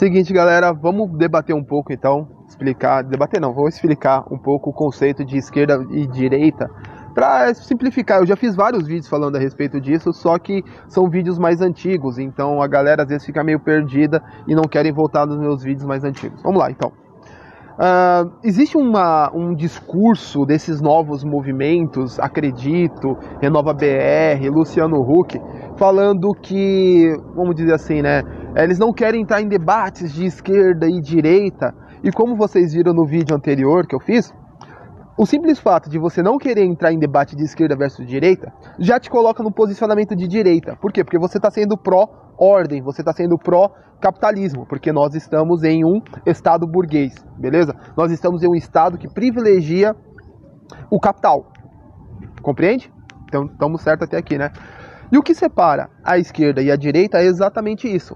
Seguinte, galera, vamos debater um pouco então, vou explicar um pouco o conceito de esquerda e direita, para simplificar. Eu já fiz vários vídeos falando a respeito disso, só que são vídeos mais antigos, então a galera às vezes fica meio perdida e não querem voltar nos meus vídeos mais antigos. Vamos lá, então. Existe um discurso desses novos movimentos, Acredito, Renova BR, Luciano Huck, falando que, vamos dizer assim, né, eles não querem entrar em debates de esquerda e direita, e como vocês viram no vídeo anterior que eu fiz, o simples fato de você não querer entrar em debate de esquerda versus direita já te coloca no posicionamento de direita. Por quê? Porque você está sendo pró-ordem, você está sendo pró-capitalismo, porque nós estamos em um estado burguês, beleza? Nós estamos em um estado que privilegia o capital. Compreende? Então estamos certos até aqui, né? E o que separa a esquerda e a direita é exatamente isso.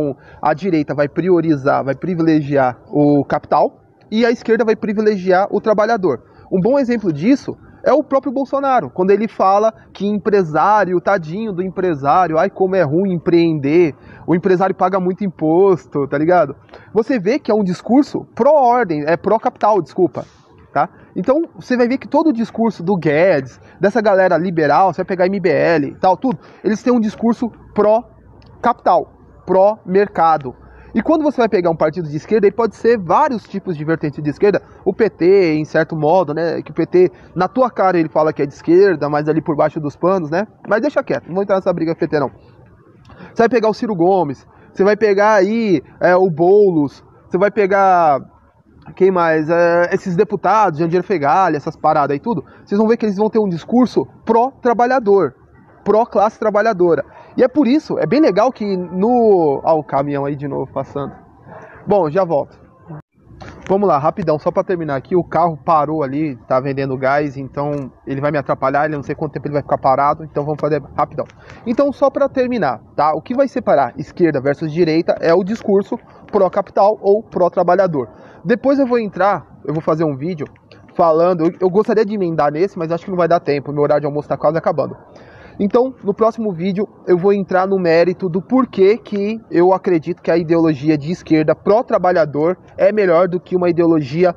A direita vai priorizar, vai privilegiar o capital e a esquerda vai privilegiar o trabalhador. Um bom exemplo disso é o próprio Bolsonaro, quando ele fala que empresário, tadinho do empresário, ai como é ruim empreender, o empresário paga muito imposto, tá ligado? Você vê que é um discurso pró-ordem, pró-capital, desculpa, tá? Então você vai ver que todo o discurso do Guedes, dessa galera liberal, você vai pegar MBL e tal, tudo, eles têm um discurso pró-capital, pró-mercado. E quando você vai pegar um partido de esquerda, ele pode ser vários tipos de vertentes de esquerda. O PT, em certo modo, né? Que o PT, na tua cara, ele fala que é de esquerda, mas ali por baixo dos panos, né? Mas deixa quieto, não vou entrar nessa briga com o PT, não. Você vai pegar o Ciro Gomes, você vai pegar aí o Boulos, você vai pegar... Quem mais? Esses deputados, Jandir Fegali, essas paradas aí tudo. Vocês vão ver que eles vão ter um discurso pró-trabalhador, pró-classe trabalhadora. E é por isso, é bem legal que no... Ó, o caminhão aí de novo passando. Bom, já volto. Vamos lá, rapidão, só para terminar aqui. O carro parou ali, tá vendendo gás, então ele vai me atrapalhar, ele não sei quanto tempo ele vai ficar parado, então vamos fazer rapidão. Então, só para terminar, tá? O que vai separar esquerda versus direita é o discurso pró-capital ou pró-trabalhador. Depois eu vou fazer um vídeo falando, eu gostaria de emendar nesse, mas acho que não vai dar tempo, meu horário de almoço tá quase acabando. Então, no próximo vídeo, eu vou entrar no mérito do porquê que eu acredito que a ideologia de esquerda pró-trabalhador é melhor do que uma ideologia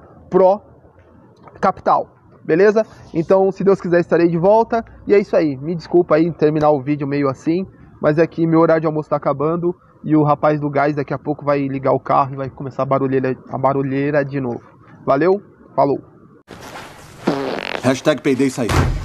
pró-capital, beleza? Então, se Deus quiser, estarei de volta. E é isso aí, me desculpa aí terminar o vídeo meio assim, mas é que meu horário de almoço está acabando e o rapaz do gás daqui a pouco vai ligar o carro e vai começar a barulheira de novo. Valeu, falou! #peidei sair.